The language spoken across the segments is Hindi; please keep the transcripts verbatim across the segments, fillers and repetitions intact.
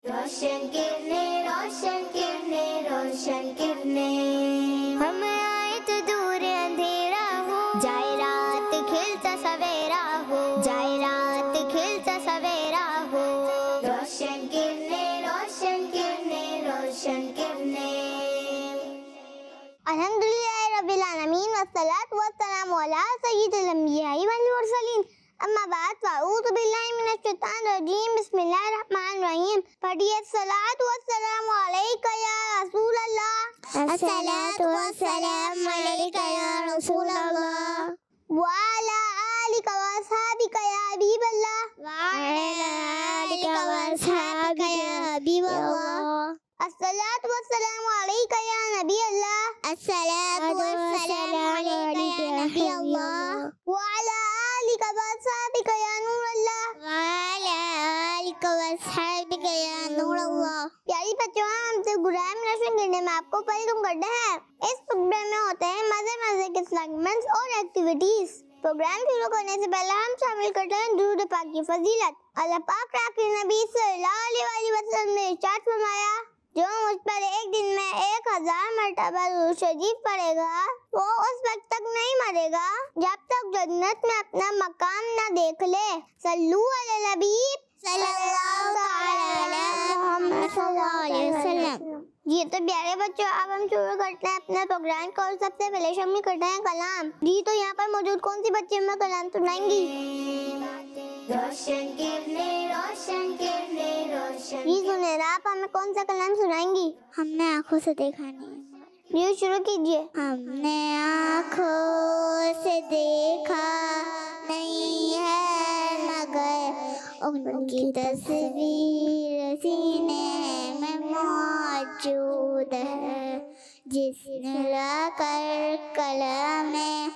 रोशन किरणें, रोशन किरणें, रोशन किरणें, हम आए तो दूर अंधेरा हो, जाए रात खिलता सवेरा हो, जाए रात खिलता सवेरा हो। रोशन किरणें, रोशन किरणें, रोशन किरणें। अल्हम्दुलिल्लाह रब्बिल आलमीन वस्सलातु वस्सलामु अला सय्यिदिल अंबिया'i वल मुरसलीन। अम्मा बाद फ़अऊज़ु बिल्लाहि मिनश शैतानिर रजीम। बिस्मिल्लाहिर रहमानिर रहीम। पढ़िए सलातु वस्सलामु अलैका या रसूल अल्लाह। अस्सलातु वस्सलामु अलैका या रसूल अल्लाह। व अला आलिका व अस्हाबिका या हबीब अल्लाह। व अला आलिका व अस्हाबिका या हबीब अल्लाह। अस्सलातु वस्सलामु अलैका या नबी अल्लाह। अस्सलातु वस्सलामु अलैका या नबी अल्लाह। व अला आलिका व अस्हाबिका या नूर अल्लाह। व अला आलिका व अस्हाबिका या नूर अल्लाह। प्यारी बच्चों, हम तो गुराम रोशन करने में आपको वेलकम करते हैं। इस प्रोग्राम में होते हैं मजे मजे के सेगमेंट्स और एक्टिविटीज। प्रोग्राम शुरू करने से पहले हम शामिल करते हैं दुरूद पाक की फजीलत। अल्लाह पाक ने नबी सल्लल्लाहु अलैहि वसल्लम ने इरशाद फरमाया, जो मुझ पर एक दिन में एक हजार मरतबा दुरूद शरीफ पढ़ेगा वो उस वक्त तक नहीं मरेगा जब तक जन्नत में अपना मकाम न देख ले। सल्लू अला नबी सल्लल्लाहु अलैहि वसल्लम। जी तो प्यारे बच्चों, अब हम शुरू करते हैं अपने प्रोग्राम को और सबसे पहले शामिल करते हैं कलाम। जी तो यहाँ पर मौजूद कौन सी बच्ची में कलाम सुनाएंगी? रोशन किरणें, रोशन किरणें, रोशन। जी सुनेरा, आप हमें कौन सा कलाम सुनाएंगी? हमने आँखों से देखा नहीं। जी शुरू कीजिए। हमने आँखों से देखा नहीं है मगर उनकी तस्वीर सीने में मौजूद है। जिसने लाकर कलामे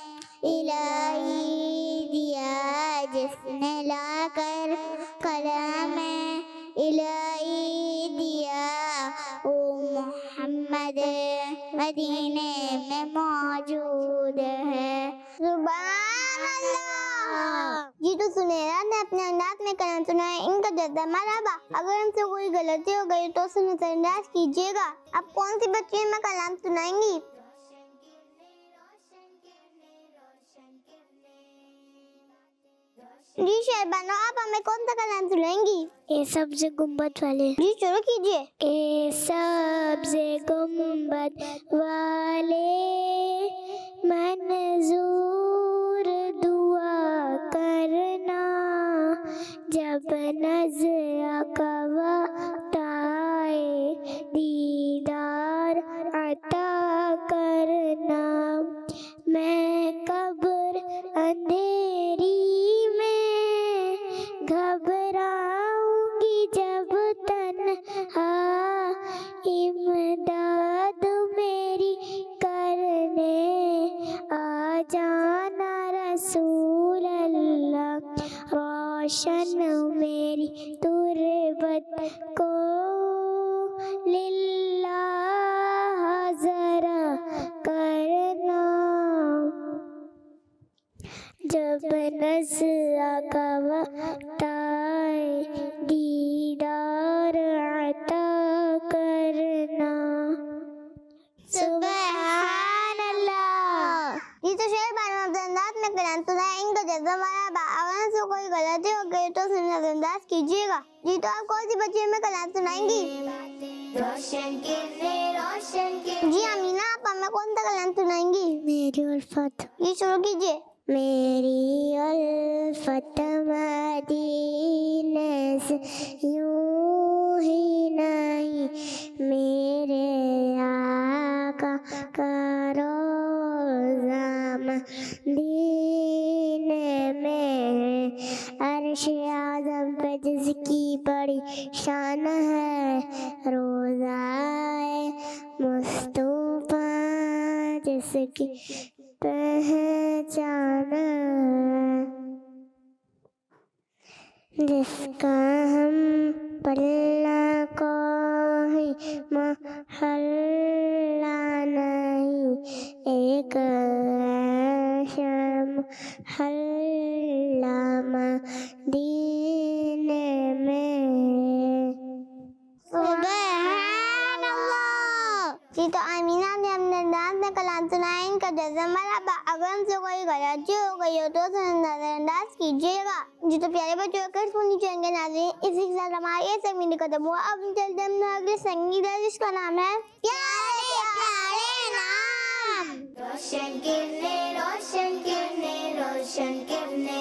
इलाही दिया, जिसने लाकर कलामे इलाही दिया, ओ मोहम्मद मदीने में मौजूद है। सुभान अल्लाह। जी तो सुनेरा ने अपने अंदाज में कलाम सुनाया, इनका जज्बा मरहबा। अगर हमसे कोई गलती हो गई तो उसे नजरअंदाज कीजिएगा। अब कौन सी बच्ची में कलाम सुनाएंगी? जी शहबानो, आप हमें कौन सा कलाम सुनाएंगी? ए सब्ज़ गुंबद वाले। जी शुरू कीजिए। ए सब्ज़ गुंबद वाले मंजूर दुआ करना, जब नज़र का वक्त आए दीदार अता करना। मैं कब्र अंधेरी में घबराऊंगी जब तन्हा, इमदाद मेरी करने आ जाना रसूल अल्लाह। रोशन मेरी तुरबत को लिल्लाह ज़रा करना, जब नज़र का वक्त आए दीदार अता करना। सुभान अल्लाह। जी तो शहबानो, अपने अंदाज में कलाम सुनाया, इनका जज्बा मरहबा। अगर से कोई गलती हो गई तो उसे नजरअंदाज कीजिएगा। जी तो आप कौन सी बच्ची में कलाम सुनाएंगी? रोशन किरणें, रोशन किरणें। जी अमीना, आप हमें कौन सा कलाम सुनाएंगी? मेरी उल्फत। जी शुरू कीजिए। मेरी उल्फत मदीने से यूं ही नहीं, मेरे आका का रोज़ा मदीने में। अर्श आज़म पे जिसकी बड़ी शान है, रोज़ाए मुस्तफ़ा जिसकी पहचान, जिसका हम पल्ला कोई महल्ला नहीं, एक शम हल्ला मदीने में। जी तो आमीना ने अपने अंदाज में कलाम सुनाया, इनका जज़म मरहबा। अगर हमसे कोई गलती हो गई हो तो उसे नजरअंदाज कीजिएगा। जी तो प्यारे बच्चों कर सुनी चाहेंगे नाज़रीन, इसी के साथ हमारा ये सेगमेंट खत्म हुआ। अब हम चलते हैं अगले संगीत है जिसका नाम है प्यारे प्यारे नाम। रोशन किरने रोशन किरने रोशन किरने।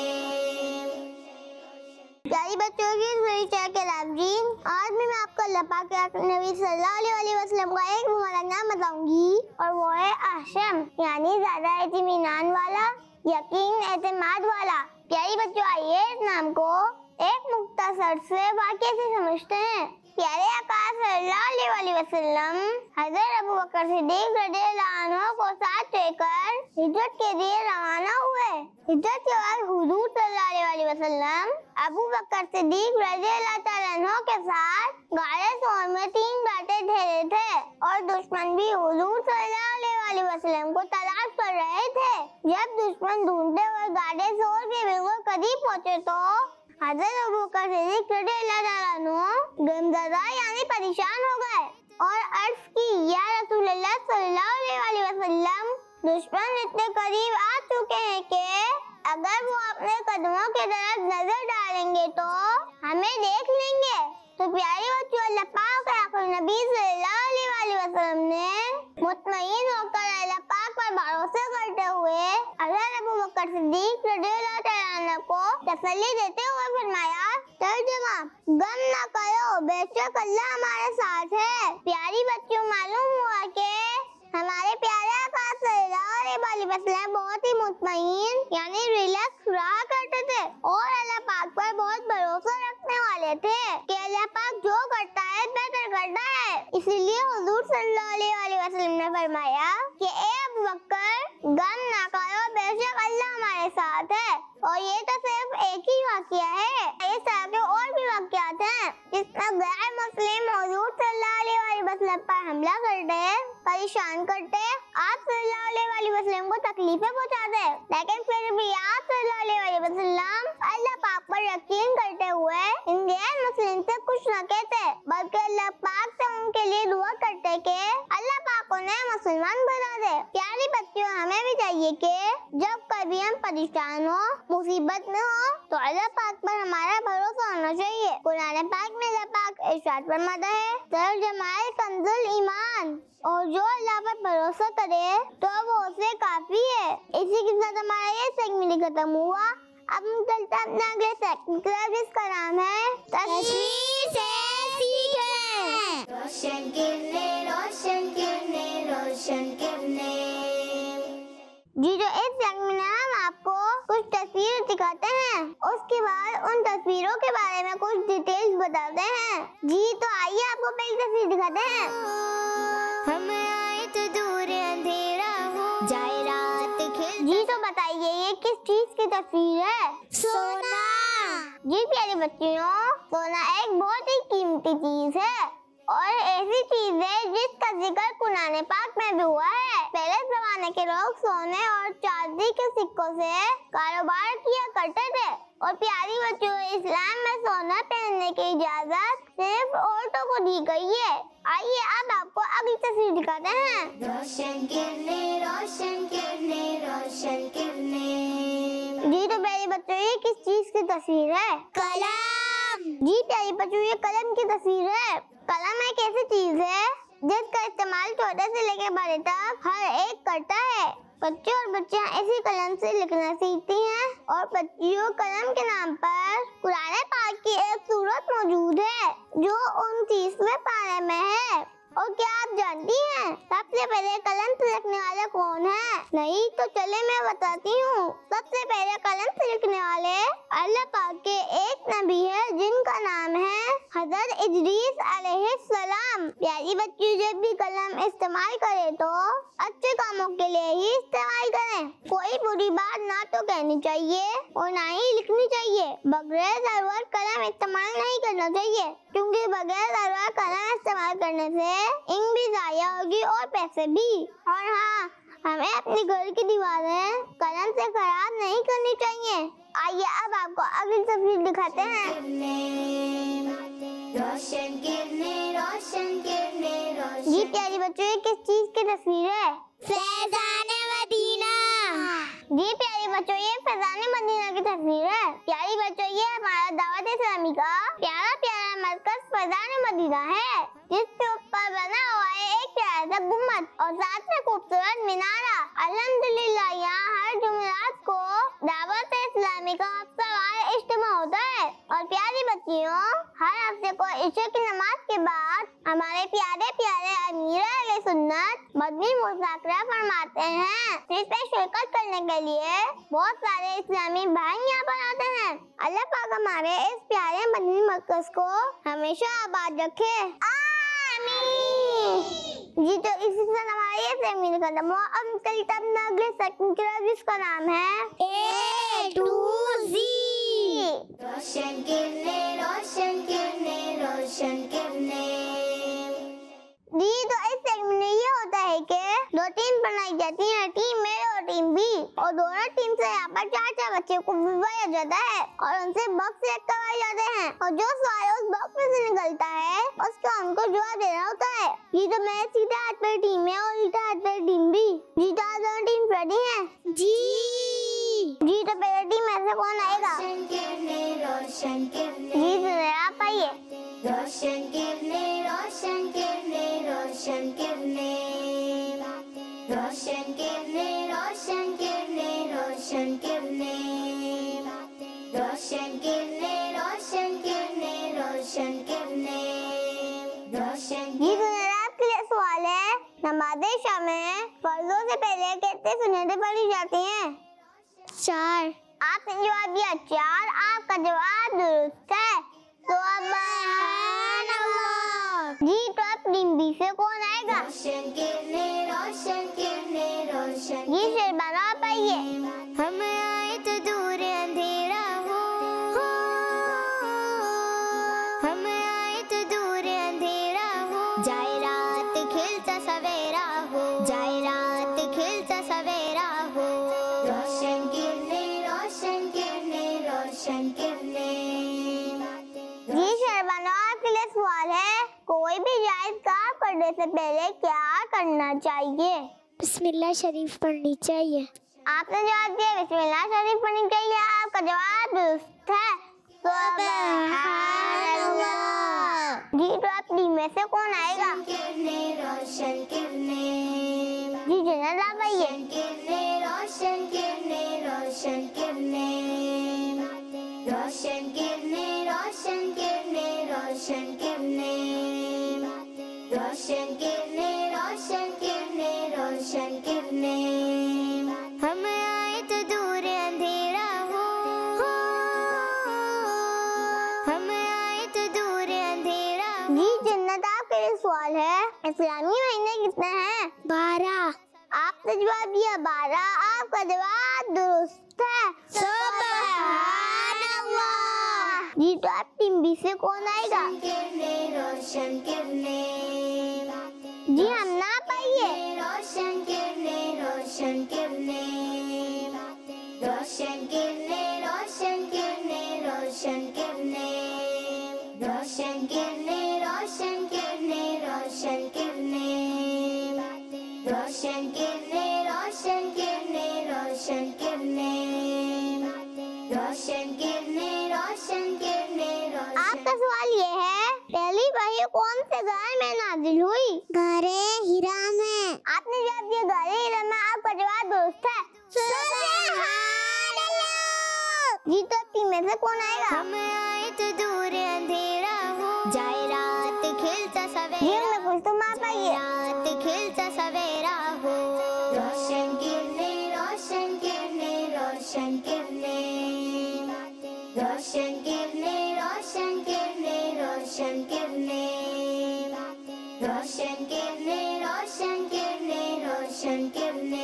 प्यारी बच्चों की परिचय के नाज़रीन, आज भी मैं आपको अल्लाह पाक के नबी सल्लल्लाहु अलैहि वसल्लम का एक मुबारक नाम बताऊंगी और वो है आशम, यानी ज्यादा इत्मीनान वाला, यकीन एतमाद वाला। प्यारी बच्चों आइए इस नाम को एक मुख्तसर से वाक़ये से समझते हैं। प्यारे आका सल्लल्लाहु अलैहि वसल्लम हज़रत अबू बकर सिद्दीक़ रज़ियल्लाहु अन्हु को साथ लेकर हिजरत के लिए रवाना हुए। हिजरत के बाद हुजूर सल्लल्लाहु अलैहि वसल्लम अबू बकर सिद्दीक़ रज़ियल्लाहु तआला अन्हु के साथ गारे सौर में तीन रातें ठहरे थे और दुश्मन भी हुजूर सल्लल्लाहु अलैहि वसल्लम को तलाश कर रहे थे। जब दुश्मन ढूंढते हुए गारे सौर के बिल्कुल करीब पहुंचे तो हज़रत अबू बकर सिद्दीक़ रज़ियल्लाहु तआला अन्हु गमज़दा यानी परेशान हो गए और अर्ज़ की, या रसूलल्लाह सल्लल्लाहु अलैहि वसल्लम, दुश्मन इतने करीब आ चुके हैं कि अगर वो अपने कदमों की तरफ नजर डालेंगे तो हमें देख लेंगे। तो प्यारे बच्चों अल्लाह पाक आखिर नबी सल्लल्लाहु अलैहि वसल्लम ने मुतमईन होकर अल्लाह पाक पर भरोसा करते हुए हज़रत अबू बकर सिद्दीक़ रज़ियल्लाहु तआला अन्हु को तसल्ली देते हुए फरमाया, तर्जुमा, गम ना करो, बेशक अल्लाह हमारे साथ है। प्यारी बच्चों मालूम हुआ कि हमारे प्यारे आका सल्लल्लाहु अलैहि वसल्लम बहुत ही मुतमईन यानी रिलैक्स रहा करते थे और अल्लाह पाक पर बहुत भरोसा रखने वाले थे कि अल्लाह पाक जो करता है बेहतर करता है। इसीलिए हुजूर सल्लल्लाहु अलैहि वसल्लम ने फरमाया कि ए अबू बकर, गम ना करो, बेशक अल्लाह हमारे साथ है। और ये तो सिर्फ एक ही वाकया है, इस तरह के और भी वाकयात हैं जिसमें गैर मुस्लिम हुजूर सल्लल्लाहु अलैहि वसल्लम पर हमला करते, परेशान करते, आप सल्लल्लाहु अलैहि वसल्लम को तकलीफें पहुंचाते, लेकिन फिर भी आप सल्लल्लाहु अलैहि वसल्लम अल्लाह पाक पर यकीन करते हुए इन गैर मुस्लिम से कुछ न कहते, बल्कि अल्लाह पाक से उनके लिए दुआ करते कि अल्लाह पाक उन्हें मुसलमान बना दे। प्यारे बच्चों हमें भी चाहिए कि जब कभी हम परेशान हो, मुसीबत में हो, तो अल्लाह पाक पर हमारा भरोसा होना चाहिए। कुरान पाक में अल्लाह पाक इरशाद फरमाता है, तर्जुमाए कंजुल ईमान, और जो अल्लाह पर भरोसा करे तो वो उसे काफी है। इसी के साथ हमारा ये सेगमेंट खत्म हुआ। अब हम चलते हैं अपने अगले सेगमेंट जिसका नाम है तस्वीर से सीखें। रोशन किरने रोशन किरने रोशन किरने। जी जो इस सेगमेंट में हम आपको कुछ तस्वीरें दिखाते हैं, उसके बाद उन तस्वीरों के बारे में कुछ डिटेल्स बताते हैं। जी तो आइए आपको पहली तस्वीर दिखाते हैं। हम आए तो दूर अंधेरा हो जाए रात खिल। जी तो बताइए ये किस चीज की तस्वीर है? सोना। जी प्यारे बच्चियों, सोना एक बहुत ही कीमती चीज है और ऐसी चीज है जिसका जिक्र कुरान पाक में भी हुआ है। पहले जमाने के लोग सोने और चांदी के सिक्कों से कारोबार किया करते थे और प्यारी बच्चों इस्लाम में सोना पहनने की इजाजत सिर्फ औरतों को दी गई है। आइए अब आपको अगली तस्वीर दिखाते हैं। रोशन किरने रोशन किरने रोशन किरने। जी तो प्यारे बच्चों ये किस चीज की तस्वीर है? कलम। जी प्यारे बच्चों ये कलम की तस्वीर है। कलम एक ऐसी चीज है जिसका इस्तेमाल छोटे से लेकर बड़े तक हर एक करता है। बच्चे और बच्चियां इसी कलम से लिखना सीखती हैं और बच्चियों कलम के नाम पर कुरान पाक की एक सूरत मौजूद है जो उनतीसवें पारे में है। और क्या आप जानती हैं सबसे पहले कलम से लिखने वाला कौन है? नहीं तो चले मैं बताती हूँ। सबसे पहले कलम से लिखने वाले अल्लाह पाक के एक नबी है जिनका नाम है हज़रत इदरीस अलैहिस्सलाम। प्यारी बच्ची जब भी कलम इस्तेमाल करे तो अच्छे कामों के लिए ही इस्तेमाल करें। कोई बुरी बात ना तो कहनी चाहिए और ना ही लिखनी चाहिए। बगैर जरूरत कलम इस्तेमाल नहीं करना चाहिए क्योंकि बगैर जरूरत कलम इस्तेमाल करने से इंक भी जाया होगी और पैसे भी। और हाँ, हमें अपने घर की दीवारें कलम से खराब नहीं करनी चाहिए। आइए अब आपको अगली तस्वीर दिखाते हैं। रोशन किरने रोशन किरने रोशन जी प्यारे बच्चों, ये किस चीज की तस्वीर है? फैज़ान मदीना। जी प्यारे बच्चों, ये फैज़ान मदीना की तस्वीर है। प्यारे बच्चों, ये हमारा दावत इस्लामी का प्यारा प्यारा मरकज फैज़ान मदीना है, जिसके ऊपर बना हुआ है एक प्यारा सा गुम्बद और साथ में खूबसूरत मीनारा। अल्हम्दुलिल्लाह, यहाँ हर जुमेरात को दावत इस्लामी का हफ्तावार इज्तिमा होता है। और प्यारी बच्चियों, हर हफ्ते को इशा की नमाज के बाद हमारे प्यारे प्यारे अमीर अहले सुन्नत मदनी मुज़ाकरा फरमाते हैं। इसमें शिरकत करने के लिए बहुत सारे इस्लामी भाई यहाँ पर आते हैं। अल्लाह पाक हमारे इस प्यारे मदनी मरकज को हमेशा आबाद रखे, आमीन। जी तो इसी से हमारे ये मील कदम अब चलते अपना अगले सेकंड की तरफ, जिसका नाम है ए टू जी। रोशन किरने, रोशन किरने, रोशन किरने। जी तो इस सेगमेंट में ये होता है कि दो टीम बनाई जाती है, टीम ए और टीम बी, और दोनों टीम से यहाँ पर चार चार बच्चे को बुलवाया जाता है और उनसे बॉक्स सिलेक्ट करवाए जाते हैं, और जो सवाल उस बॉक्स में से निकलता है उसका उनको जवाब देना होता है। ये तो मैं सीधा हाथ पर टीम है और उल्टा हाथ पर टीम बी। जी तो आज दोनों टीम रेडी है? जी जी तो पहले टीम में से कौन आएगा? रोशन किरने, रोशन किरने। जी सुनिए, आप आइए। रोशन किरने, रोशन किरने, रोशन किरने। रोशन किरने, रोशन किरने, रोशन किरने। रोशन किरने, रोशन किरने, रोशन किरने। रोशन जी सुनिए, आपके लिए सवाल है, नमाज़े इशा में फर्जों से पहले कितनी सुन्नतें पढ़ी जाती हैं? चार। आपने जवाब दिया चार, आपका जवाब दुरुस्त है। सुभान अल्लाह। जी तो अब टीम बी से कौन आएगा? रोशन किरने, रोशन किरने, रोशन। जी शर्बाना, आप आइए। हम आए तो दूर अंधेरा हो, हम आए तो दूर अंधेरा हो, जाए रात खिलता सवेरा हो, जाए रात खिलता सवेरा हो। रोशन किरने, रोशन किरने, रोशन किरने। जी शर्बाना, आपके लिए सवाल है, कोई भी जायज काम करने से पहले क्या करना चाहिए? बिस्मिल्लाह शरीफ पढ़नी चाहिए। आपने जवाब दिया बिस्मिल्लाह शरीफ पढ़नी चाहिए, आपका जवाब दुरुस्त है। सुभान अल्लाह। जी तो आप टीम में से कौन आएगा? किरने, रोशन किरने। जी जन्नत, आप आइए। किरने, रोशन किरने, रोशन किरने। रोशन किरने, रोशन किरने, रोशन किरने। रोशन किरने, रोशन किरने, रोशन किरने। हम आए तो दूर अंधेरा हो, हम आए तो दूर अंधेरा हो। जी जन्नत, आपके लिए सवाल है, इस्लामी महीने कितने हैं? बारह। आपने जवाब दिया बारह, आपका जवाब दुरुस्त है। सुभान अल्लाह। जी तो आप टीम बी से कौन आएगा? किरने, रोशन किरने। जी हम ना पाइए। रोशन किरने, रोशन किरने। रोशन किरने, रोशन किरने, रोशन किरने। रोशन किरने, रोशन किरने, रोशन किरने। रोशन किरने, रोशन किरने, रोशन किरने। रोशन किरने, रोशन किरने, रोशन। आपका सवाल ये है, पहली वही कौन से घर में नाजिल हुई? घरे हिरा में। आपने जवाब दिया घरे हिरा में, आपका जवाब दुरुस्त है। सुभान अल्लाह। जी तो टीम में से कौन आएगा? हम आए तो दूर अंधेरा हो, जाए रात खिलता जी सवेरा। मैं कुछ तुम आप आइए। रात खिलता सवेरा हो। रोशन किरने, रोशन किरने, रोशन किरने। रोशन किरने, रोशन किरने, रोशन किरने। रोशन किरने, रोशन किरने, रोशन किरने।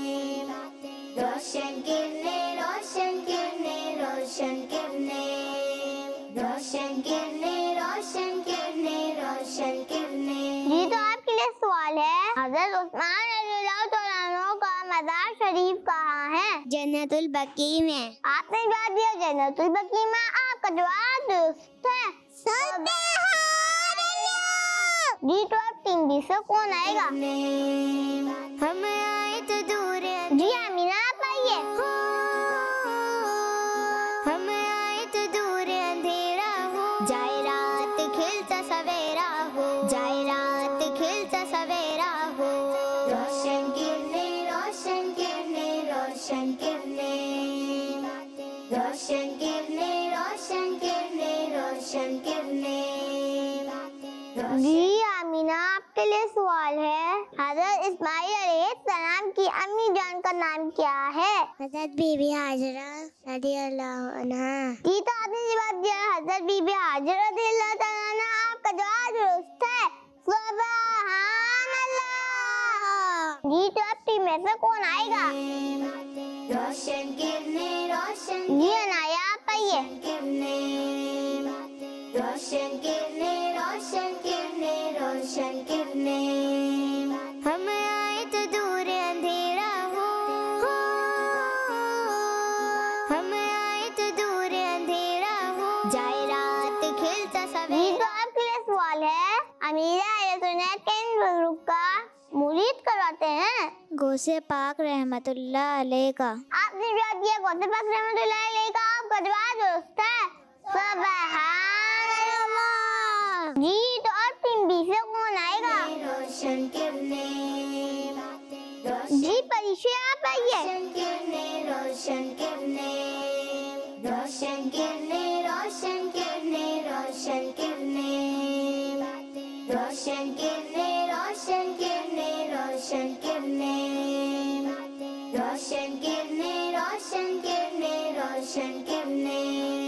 रोशन किरने, रोशन किरने, रोशन किरने। रोशन किरने, रोशन किरने, रोशन किरने। जी तो आपके लिए सवाल है, हज़रत उस्मान रज़ियल्लाहु तआला अन्हु का मज़ार शरीफ कहाँ है? जन्नतुल बकी में। आपने जवाब दिया जन्नतुल बकी में, आपका जवाब दुरुस्त है। सुभान अल्लाह। जी तो अब टीम बी से कौन आएगा? हम आए तो दूर जी आमीना आप आइए। हम आए तो दूर अंधेरा हो, जाए रात खिलता सवेरा हो, जाए रात खिलता सवेरा हो। रोशन किरने रोशन किरने रोशन किरने, रोशन किरने रोशन किरने रोशन किरने। जी आमीना आपके लिए सवाल है, हज़रत इस्माइल अलैहिस्सलाम की अम्मी जान का नाम क्या है? हज़रत बीबी हाजरा रज़ियल्लाहु अन्हा। जी तो आपने जवाब दिया हज़रत बीबी हाजरा रज़ियल्लाहु तआला अन्हा। आपका जवाब दुरुस्त है, सुभान अल्लाह। जी तो अब टीम में से कौन आएगा? रोशन किरने रोशन जी अनाया आप आइए। किरने, रोशन किरने रोशन किरने रोशन किरने। हम आए तो दूर अंधेरा हो, हम आए तो दूर अंधेरा हो, जाए रात खिलता जी सवेरा। तो आपके लिए सवाल है, अमीरा अलैहिस्सलाम किन बुजुर्ग का मुरीद करवाते हैं? गौसे पाक रहमतुल्लाह अलैह का। आपने जवाब दिया गौसे पाक रहमतुल्लाह अलैह का। आपका जवाब दुरुस्त है, सुभान अल्लाह। जी तो अब टीम बी से कौन आएगा? रोशन किरने, जी परीक्षा आप आइए। रोशन किरने रोशन किरने, रोशन किरने रोशन किरने रोशन किरने, रोशन किरने रोशन किरने रोशन किरने, रोशन किरने रोशन किरने रोशन किरने,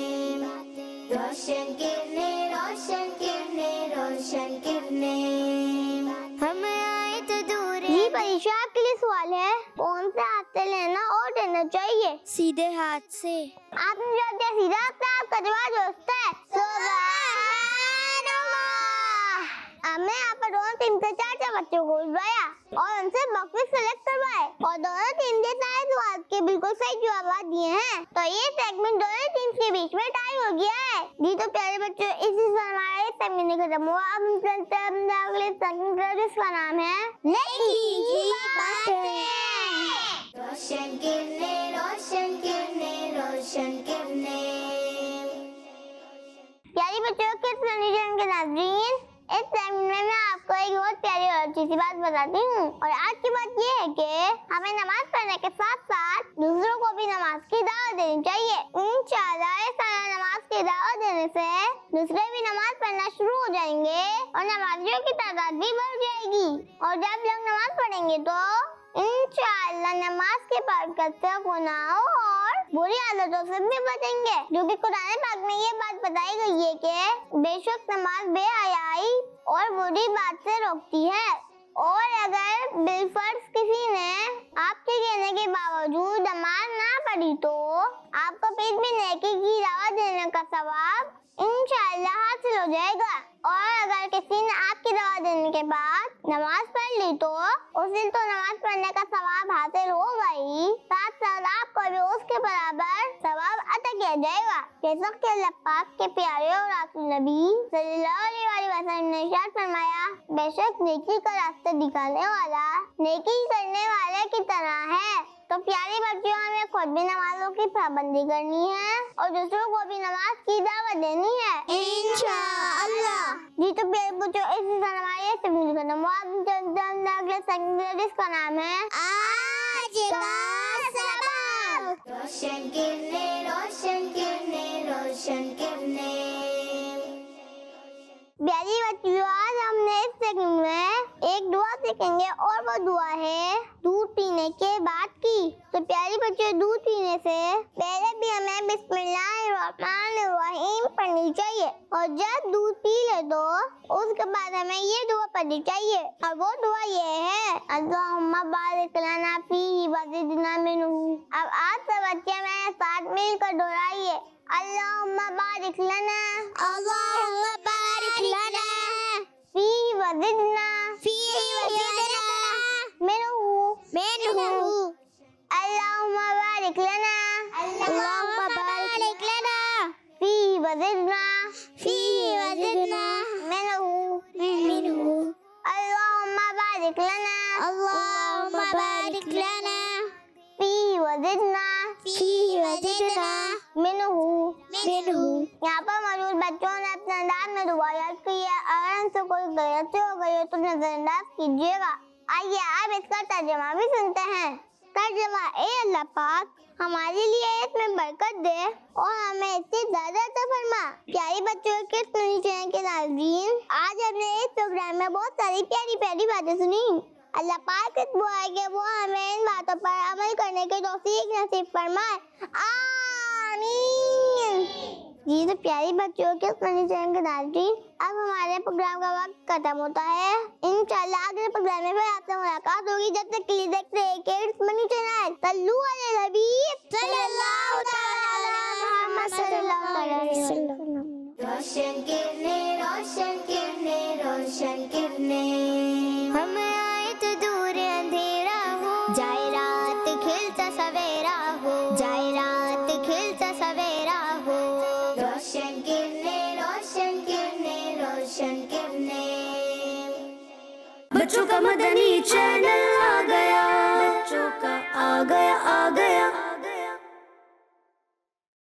रोशन किरने रोशन किरने रोशन किरने। हम आए तो दूर। जी परीक्षा आपके लिए सवाल है, कौन से हाथ से लेना और देना चाहिए? सीधे हाथ से। आपने जवाब दिया सीधा हाथ से। आपका जवाब दुरुस्त है, सुभान अल्लाह। हमने यहाँ पर दोनों टीम के चार चार बच्चों को बुलवाया और उनसे बॉक्सेस सेलेक्ट करवाए और दोनों टीम के सारे सवाल के बिल्कुल सही जवाब दिए हैं। तो ये सेगमेंट दोनों टीम्स के बीच में टाई हो गया है। जी तो प्यारे बच्चों, इसी से हमारा ये सेगमेंट खत्म हुआ। अब हम चलते हैं अपने अगले सेगमेंट जिसका नाम है नेकी बातें। रोशन किरने रोशन किरने रोशन किरने। प्यारी बच्चों के टेलीविजन के नाज़रीन, इस सेगमेंट में मैं आपको एक बहुत प्यारी और अच्छी सी बात बताती हूँ। और आज की बात ये है कि हमें नमाज पढ़ने के साथ साथ दूसरों को भी नमाज की दावत देनी चाहिए। इंशाअल्लाह इस तरह नमाज की दावत देने से दूसरे भी नमाज पढ़ना शुरू हो जाएंगे और नमाजियों की तादाद भी बढ़ जाएगी। और जब लोग नमाज पढ़ेंगे तो इंशाअल्लाह नमाज के बरकत से गुनाहों और बुरी आदतों से भी बचेंगे, जो कि कुरान पाक में ये बात बताई गई है कि बेशक नमाज बेहयाई और बुरी बात से रोकती है। और अगर बिलफर्ज किसी ने आपके कहने के बावजूद नमाज ना पढ़ी तो आपको फिर भी नेकी की दावत देने का सवाब इंशाअल्लाह हासिल हो जाएगा। और अगर किसी ने आपकी दावत देने के बाद नमाज पढ़ ली तो उस दिन तो नमाज पढ़ने का सवाब हासिल होगा ही, साथ साथ आपको भी उसके बराबर सवाब अता किया जाएगा। जैसा कि अल्लाह पाक के प्यारे और आखिरी नबी सल्लल्लाहु अलैहि वसल्लम ने इरशाद फरमाया, बेशक नेकी का रास्ता दिखाने वाला नेकी करने वाले की तरह है। तो प्यारे बच्चों, हमें खुद भी नमाजों की पाबंदी करनी है और दूसरों को भी नमाज की दावत देनी है इंशाअल्लाह। जी तो प्यारे बच्चों, इसी तरह हमारे सेगमेंट खत्म हुआ। अब चलते हैं अगले सेगमेंट जिसका नाम है आज का सबक। रोशन किरने रोशन किरने रोशन किरने। प्यारी बच्चों, आज हमने इस सेगमेंट में एक दुआ सीखेंगे और वो दुआ है दूध पीने के बाद की। तो प्यारी बच्चों, दूध पीने से पहले भी हमें बिस्मिल्लाहिर्रहमानिर्रहीम पढ़नी चाहिए और जब दूध पी ले तो उसके बाद हमें ये दुआ पढ़नी चाहिए और वो दुआ ये है, अल्लाहुम्मा बारिक लना फीही वज़िदना मिन्हु। अब आप सब बच्चे मेरे साथ मिलकर दोहराइए, अल्लाहुम्मा बारिक लना, अल्लाहुम्मा बारिक लना फीही वज़िदना, फीही वज़िदना मिन्हु, मिन्हु। अल्लाहुम्मा बारिक लना, अल्लाहुम्मा बारिक लना फीही वज़िदना, फीही वज़िदना मिन्हु, मिन्हु। बारिक लना अल्लाहुम्मा बारिक लना फीही वज़िदना फीही वज़िदना मिनहु मिनहु। यहाँ पर मौजूद बच्चों ने अपने अंदाज में दुआ याद की है। अगर हमसे कोई गलती हो गई हो तो नजरअंदाज कीजिएगा। आइए अब इसका तर्जुमा भी सुनते हैं। तर्जुमा, ए अल्लाह पाक हमारे लिए इसमें बरकत दे और हमें इससे ज्यादा अता फरमा। प्यारे बच्चों के चैनल के नाज़रीन, आज हमने इस प्रोग्राम में बहुत सारी प्यारी प्यारी बातें सुनी। अल्लाह पाक इस दुआ है कि वो हमें इन बातों पर अमल करने की तौफीक नसीब फरमाए, आमीन। जी तो प्यारी बच्चों के चैनल के नाज़रीन, अब हमारे प्रोग्राम का वक्त खत्म होता है। इंशाल्लाह अगले प्रोग्राम में फिर आपसे मुलाकात होगी। जब तक के लिए देखते रहिए किड्स मनी चैनल। सल्लू अला नबी सल्लल्लाहु तआला अलैहि मुहम्मद सल्लल्लाहु अलैहि वसल्लम। रोशन किरने रोशन किरने रोशन किरने, हम आए तो दूर अंधेरा हो, जाए रात खिलता सवेरा हो, जाए रात खिलता सवेरा हो। रोशन किरने रोशन किरने रोशन किरने। बच्चों का मदनी चैनल।